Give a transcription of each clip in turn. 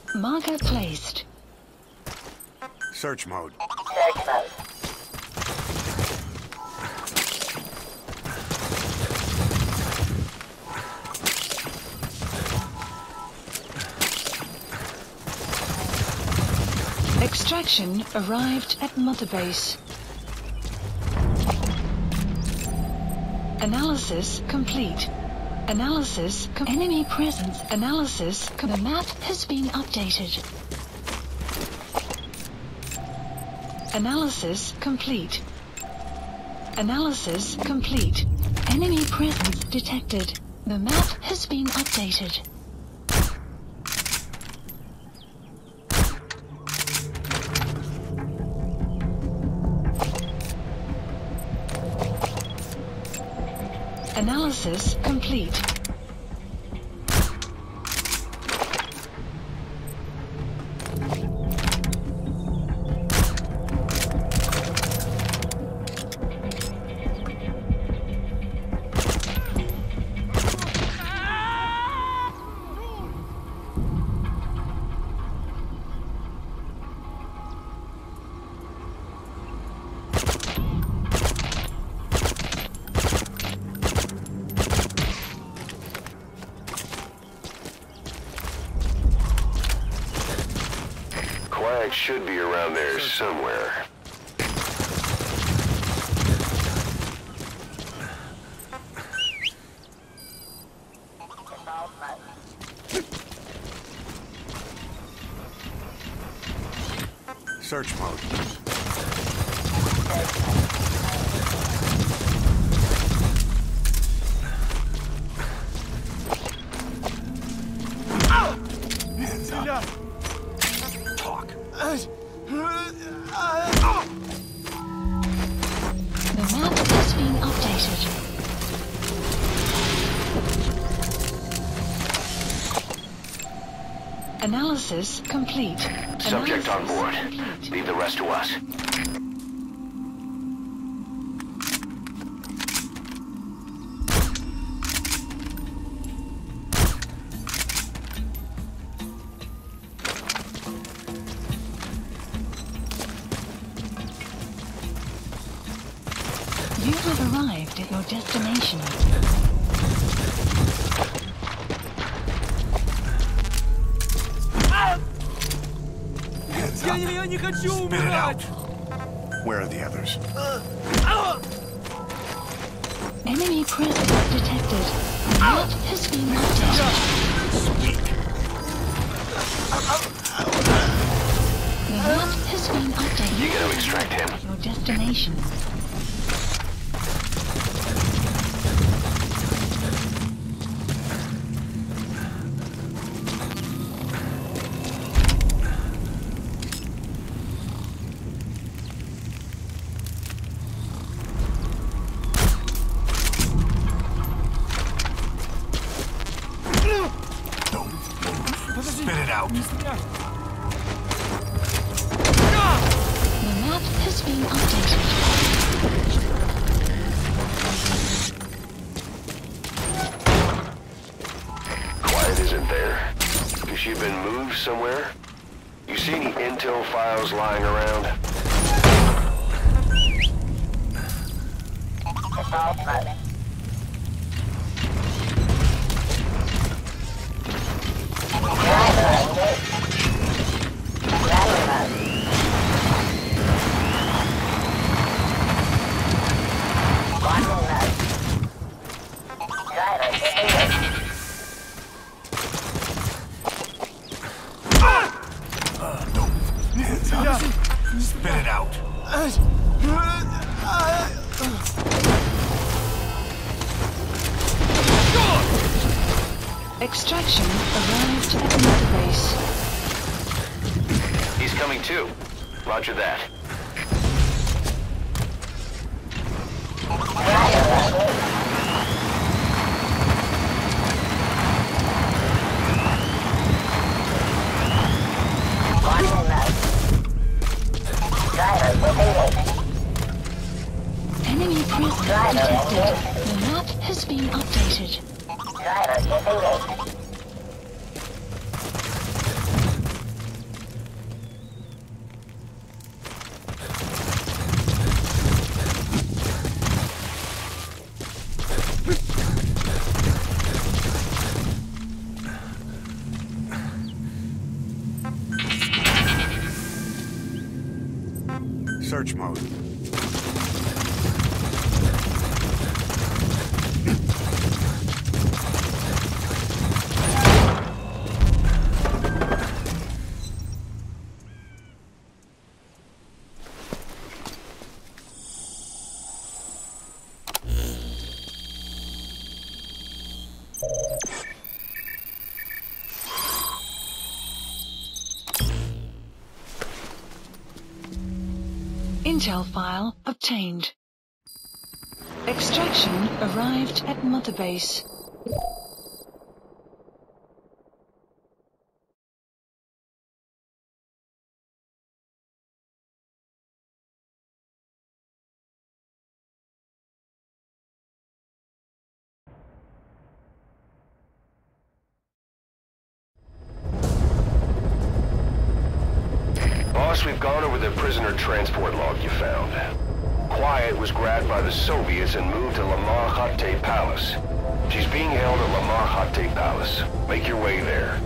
Marker placed. Search mode. Search mode. Extraction arrived at Mother Base. Analysis complete. Enemy presence analysis. The map has been updated. Analysis complete. Analysis complete. Enemy presence detected. The map has been updated. Analysis complete. Quag should be around there somewhere. Search mode. Hands up. Talk. The map has been updated. Analysis complete. Subject on board. Leave the rest to us. You have arrived at your destination. Hands up. Я не хочу Spit it умирать! out. Where are the others? Enemy presence detected. The map has been updated. Speak. The map has been updated. You gotta extract him. Your destination. Spit it out. The map has been updated. Quiet isn't there. Has she been moved somewhere? You see any intel files lying around? Assault mode. Driver engaged. Driver mode. Walking mode. Driver engaged. No. Hands up. Spit it out. Extraction arrived at Mother Base. He's coming too. Roger that. Walking mode. Driver engaged. Enemy presence detected. The map has been updated. Driver engaged. search mode. Intel file obtained. Extraction arrived at Mother Base. Boss, we've gone over the prisoner transport log you found. Quiet was grabbed by the Soviets and moved to Lamar Khatte Palace. She's being held at Lamar Khatte Palace. Make your way there.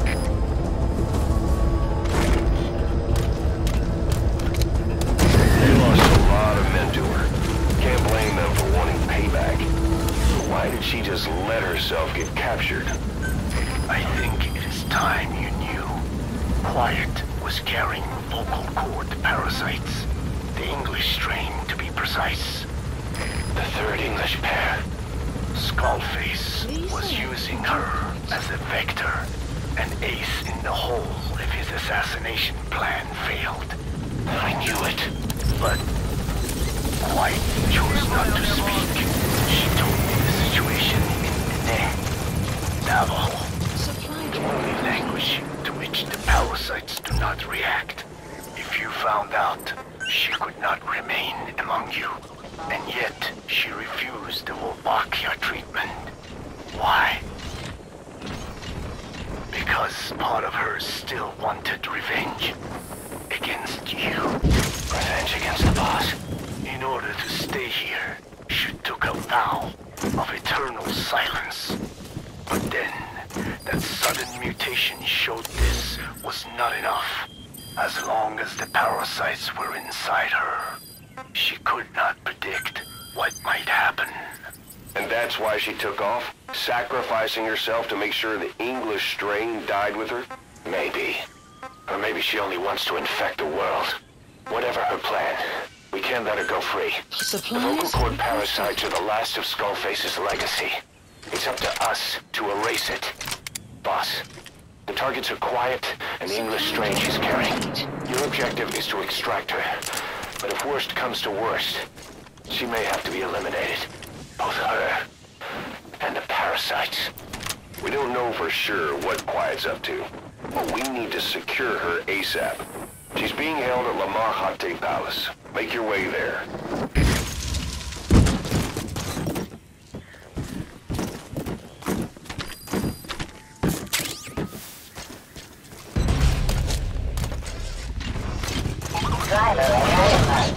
They lost a lot of men to her. Can't blame them for wanting payback. But why did she just let herself get captured? I think it is time you knew. Quiet was carrying vocal cord parasites. The English strain, to be precise. The third English pair. Skullface was using her as a vector, an ace in the hole if his assassination plan failed. I knew it. But Quiet chose not to speak. She told me the situation in Diné, Navajo. The only language to which the parasites do not react. If you found out, she could not remain among you. And yet, she refused the Wolbachia treatment. Why? Because part of her still wanted revenge. Against you. Revenge against the boss. In order to stay here, she took a vow of eternal silence. But then, that sudden mutation showed this was not enough. As long as the parasites were inside her, she could not predict what might happen. And that's why she took off? Sacrificing herself to make sure the English strain died with her? Maybe. Or maybe she only wants to infect the world. Whatever her plan, we can't let her go free. The vocal cord parasites are the last of Skullface's legacy. It's up to us to erase it. Boss, the targets are Quiet and the English strain she's carrying. Your objective is to extract her. But if worst comes to worst, she may have to be eliminated. Both her and the parasites. We don't know for sure what Quiet's up to, but we need to secure her ASAP. She's being held at Lamar Khatte Palace. Make your way there. Driver identified.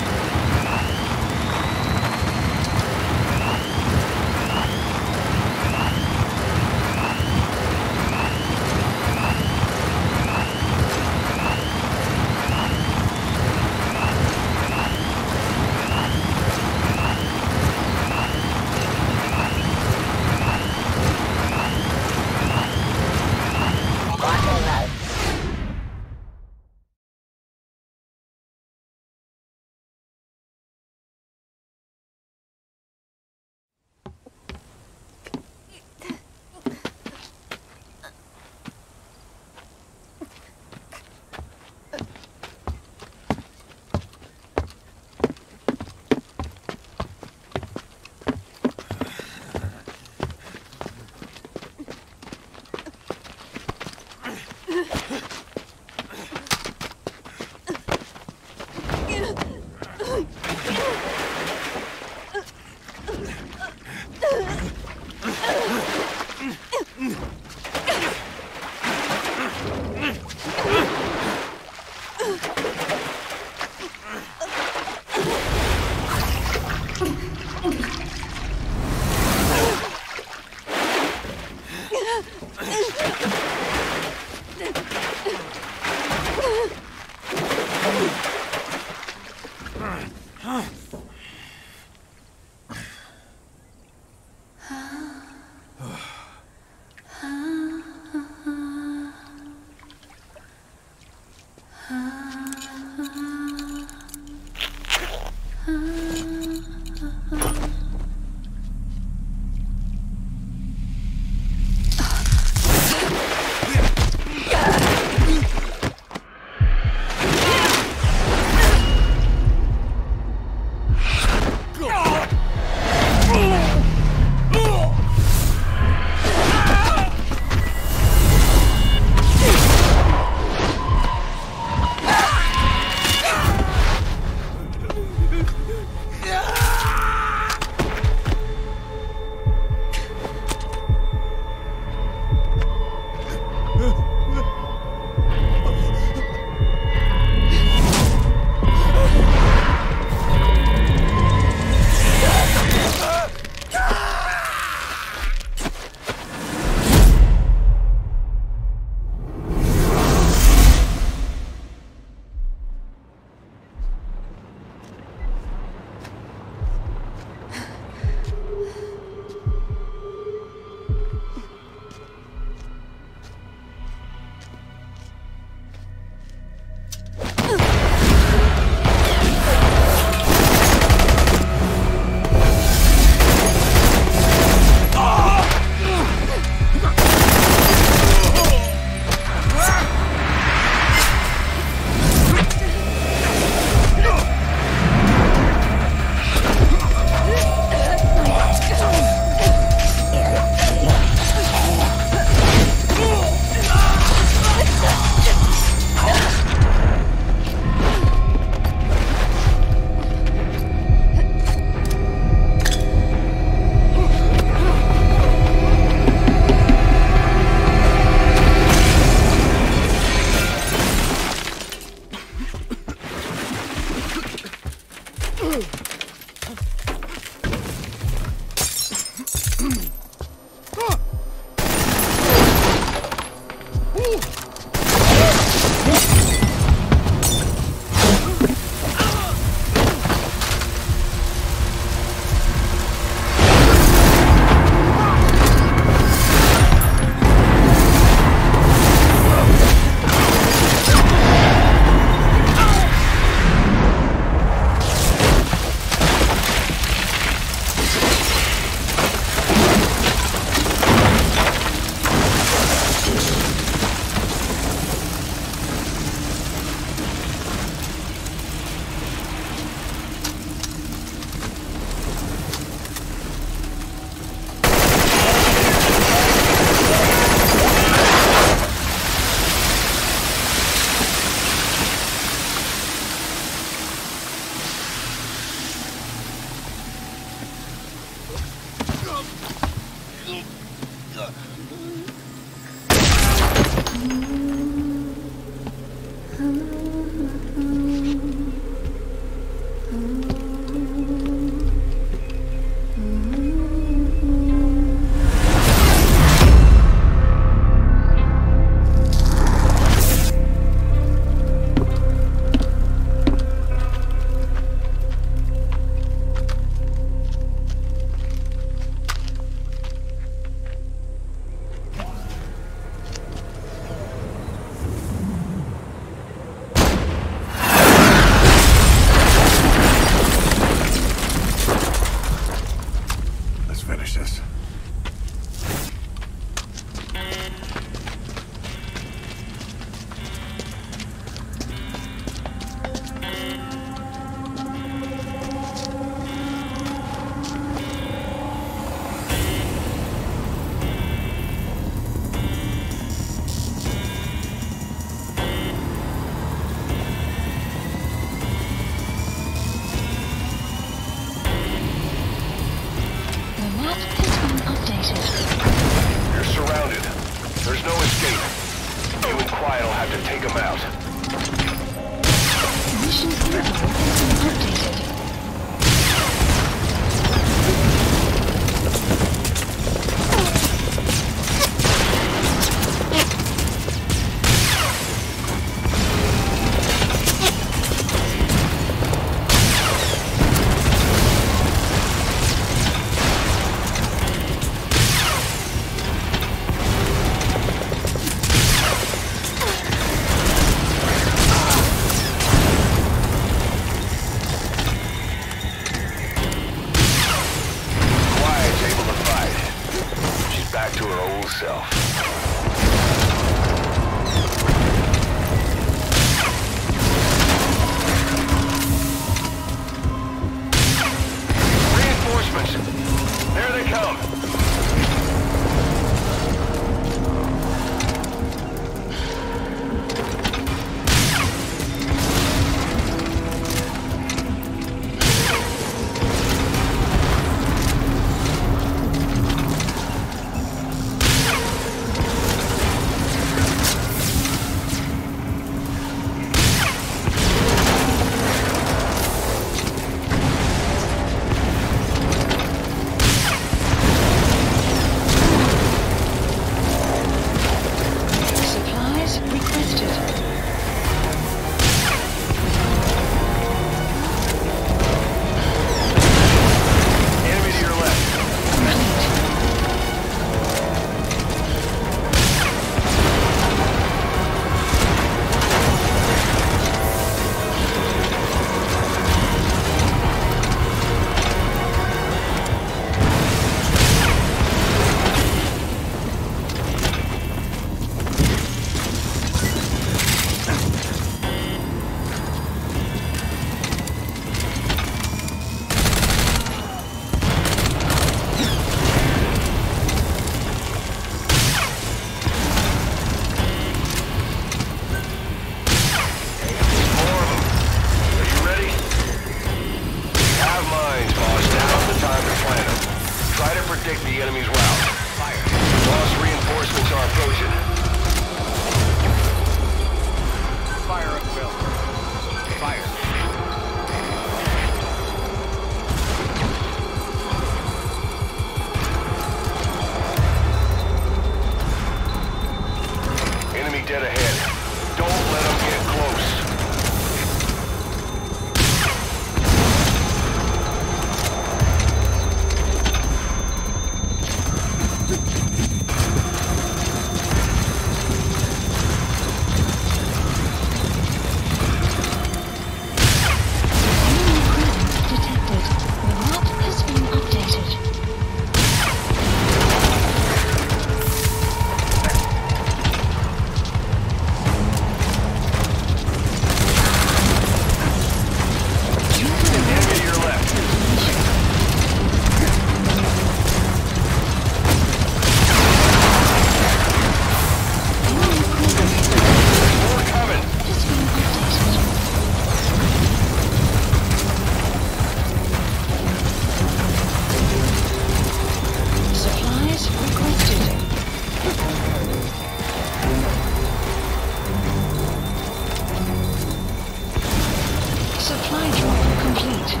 Supply drop complete.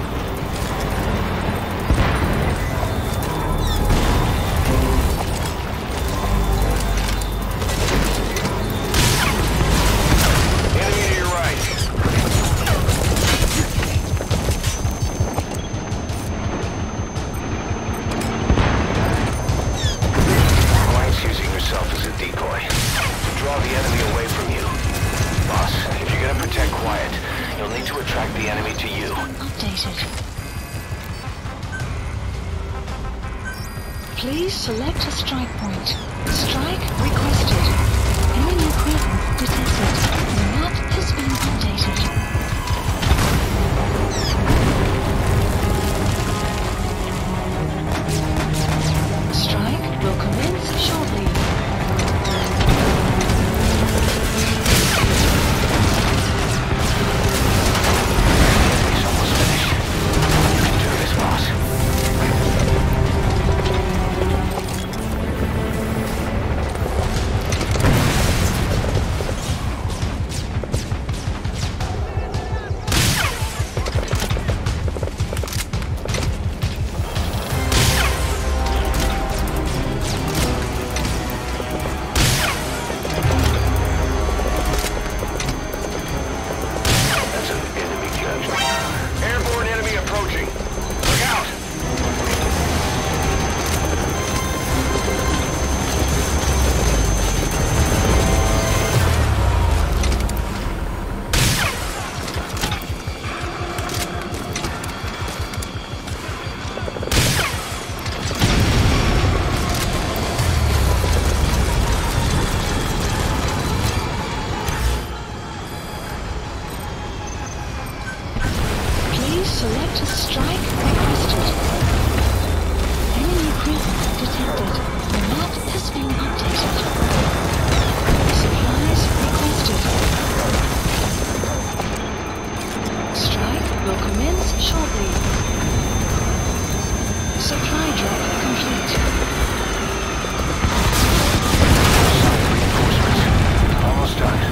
Enemy to your right. Quiet's using herself as a decoy to draw the enemy away from you. Boss, if you're gonna protect Quiet, you'll need to attract the enemy to you. Updated. Please select a strike point. Strike requested. Enemy presence detected. The map has been updated. Strike will commence shortly. It's almost finished. You can do this, boss. That's an enemy judge. Airborne enemy approaching. Look out! Please select a strike requested. Enemy presence detected. The map has been updated. Supplies requested. Strike will commence shortly. Supply drop complete. Reinforcements. Almost done.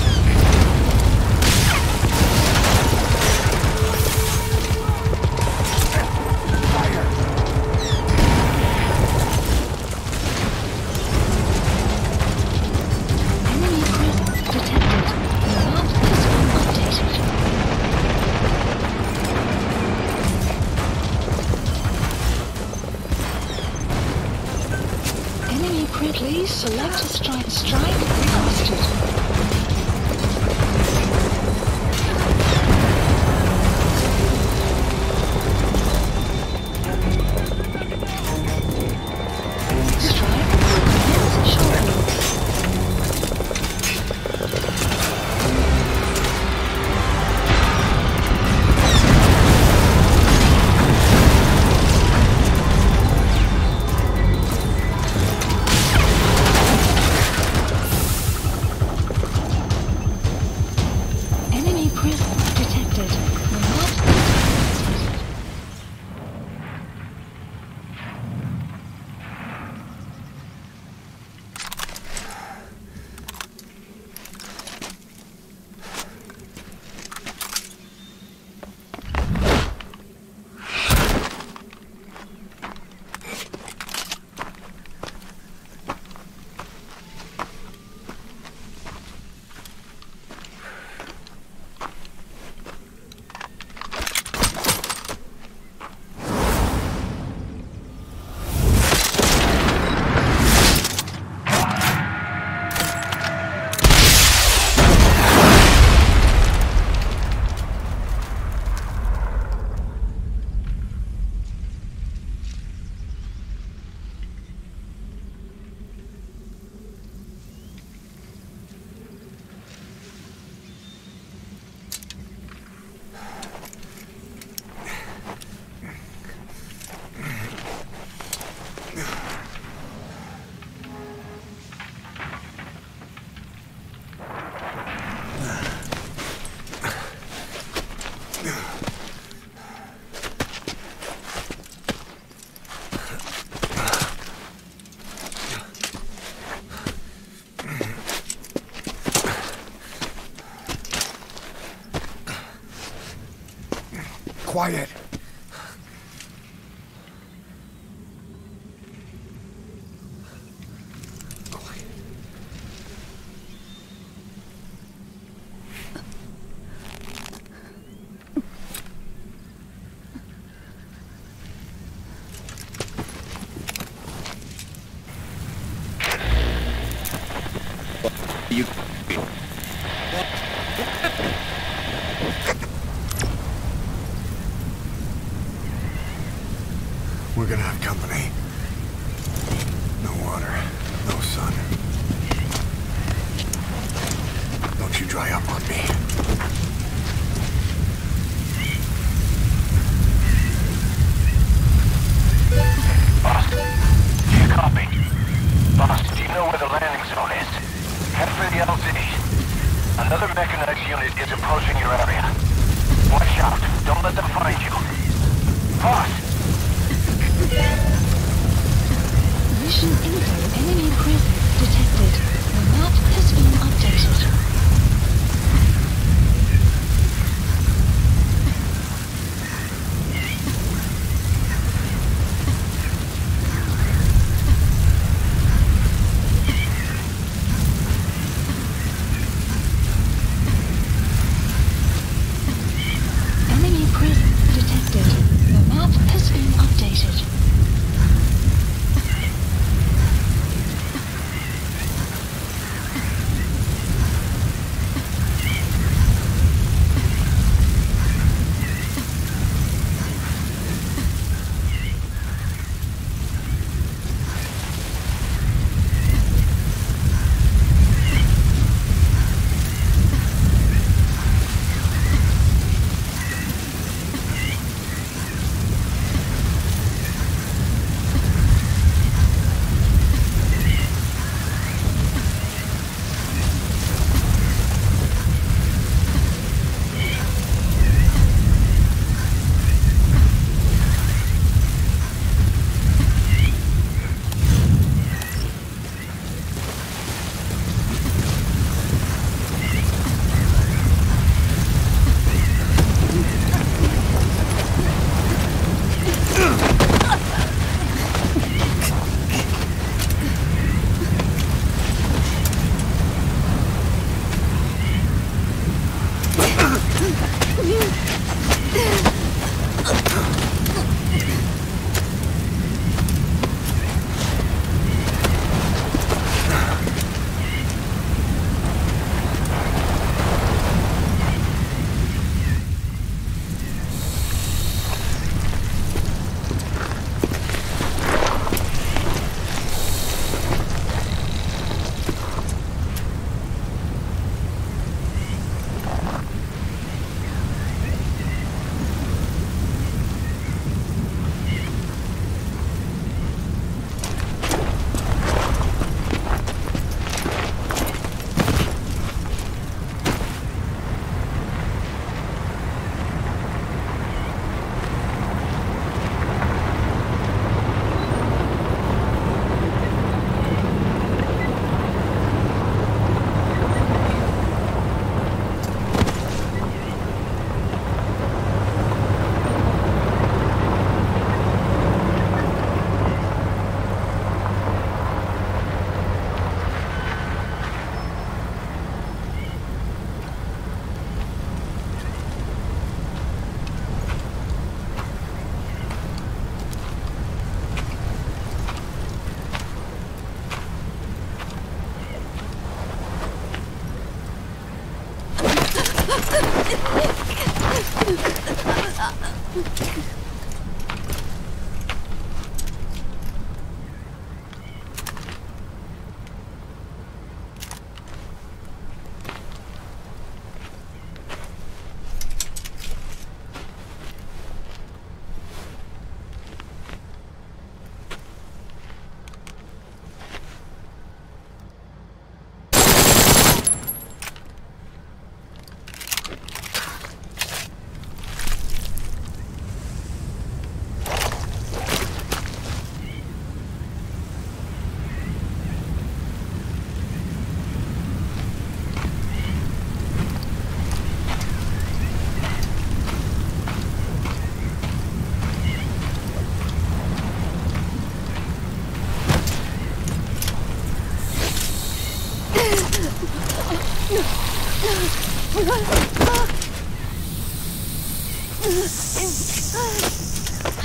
Enemy presence detected. The map has been updated. Enemy please select a strike. Strike requested. Strike will commence shortly. Enemy presence detected. The map is updated. quiet. You. We're gonna have company. No water, no sun. Don't you dry up on me. Boss, do you copy? Boss, do you know where the landing zone is? Head for the LZ. Another mechanized unit is approaching your area. Watch out. Don't let them find you. Boss! Vision info enemy presence detected. The map has been updated. Enemy presence detected.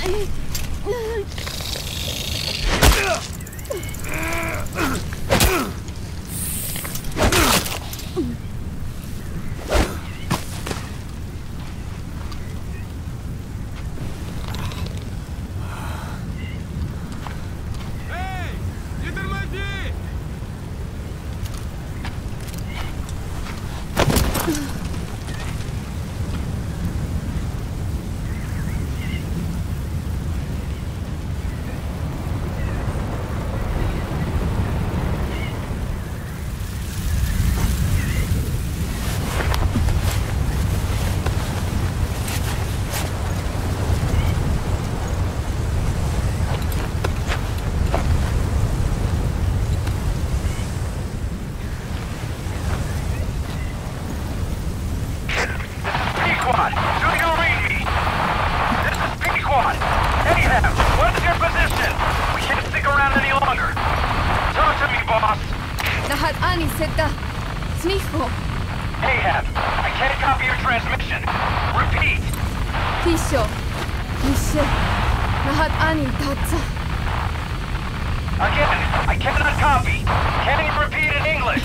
Ahab, I can't copy your transmission. Repeat. Pisho, Mishe, lahat ani tatsa. Again, I cannot copy. Can you repeat in English?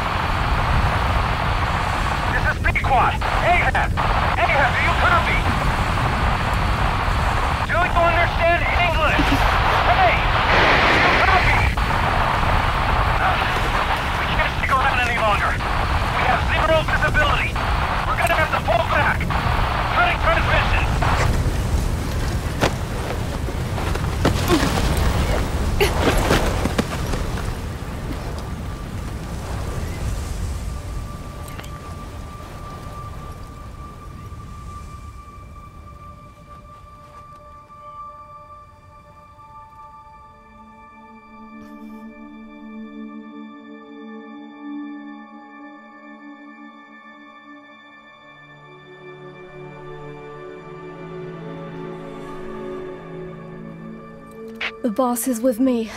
This is Pequod. Ahab! Ahab, do you copy? Do you understand English? Hey! Do you copy? We can't stick around any longer. We have zero visibility. We're gonna have to pull back. Cutting transmission. The boss is with me.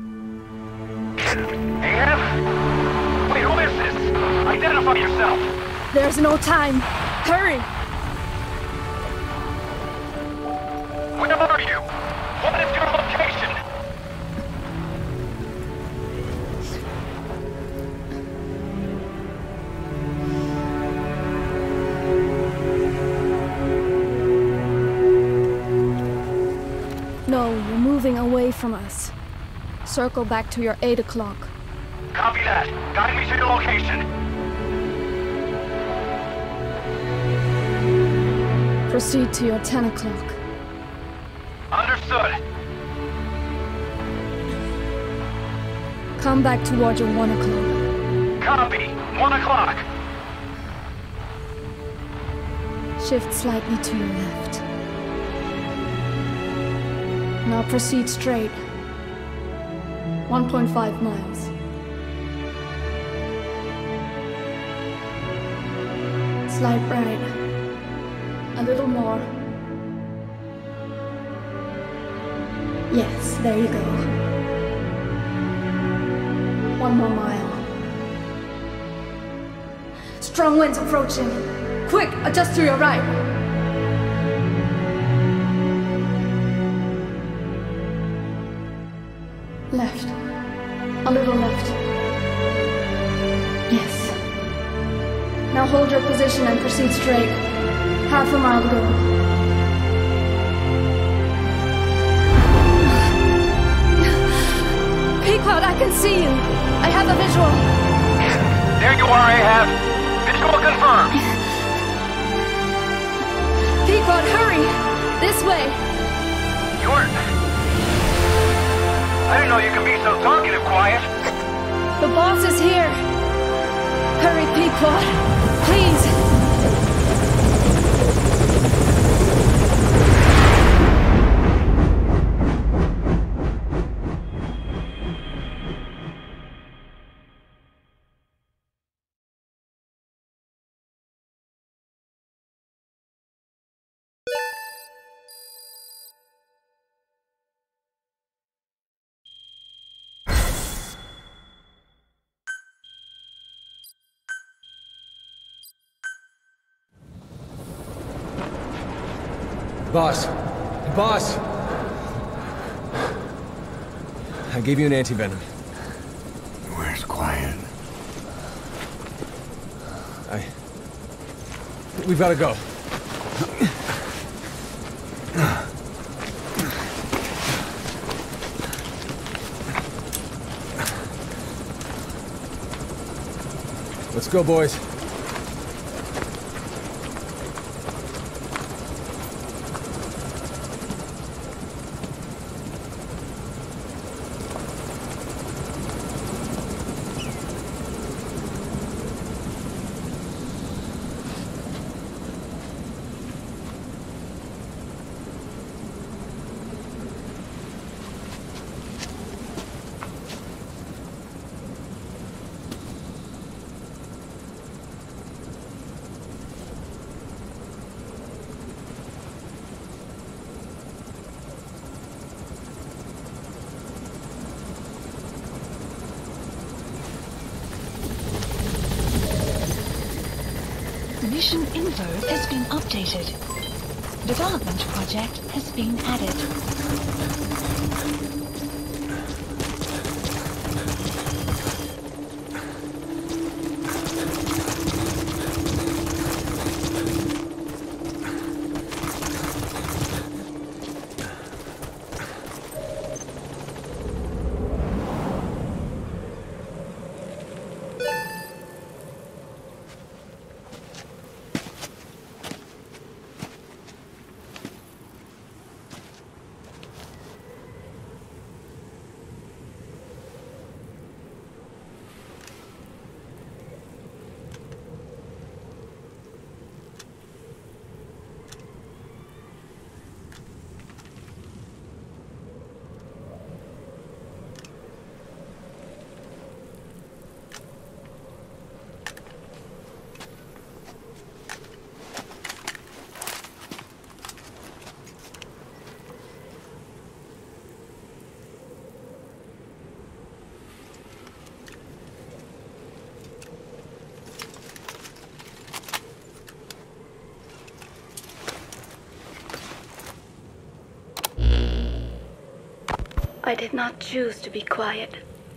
Ahab? Wait, who is this? Identify yourself. There's no time. Hurry! Where are you? What is your location? No, you're moving away from us. Circle back to your 8 o'clock. Copy that. Guide me to your location. Proceed to your 10 o'clock. Understood. Come back toward your 1 o'clock. Copy. 1 o'clock. Shift slightly to your left. Now proceed straight. 1.5 miles. Slide right. A little more. Yes, there you go. 1 more mile. Strong winds approaching. Quick, adjust to your right. Left. A little left. Yes. Now hold your position and proceed straight. Half a mile to go. Pequod, I can see you. I have a visual. There you are, Ahab. Visual confirmed. Pequod, hurry! This way. I didn't know you could be so talkative, Quiet. The boss is here. Hurry, Pequod. Please. Boss! Boss! I gave you an anti-venom. Where's Quiet? We've got to go. Let's go, boys. Mission info has been updated. Development project has been added. I did not choose to be quiet.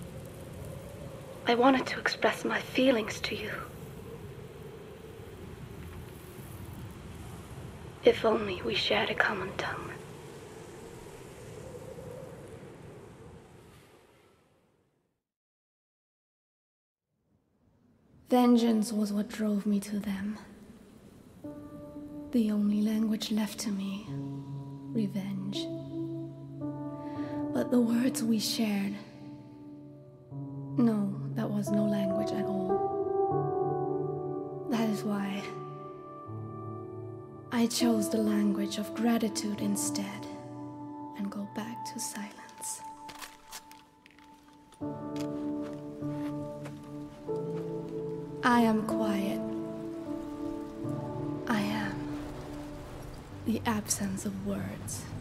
I wanted to express my feelings to you. If only we shared a common tongue. Vengeance was what drove me to them. The only language left to me, revenge. But the words we shared, no, that was no language at all. That is why I chose the language of gratitude instead and go back to silence. I am quiet. I am the absence of words.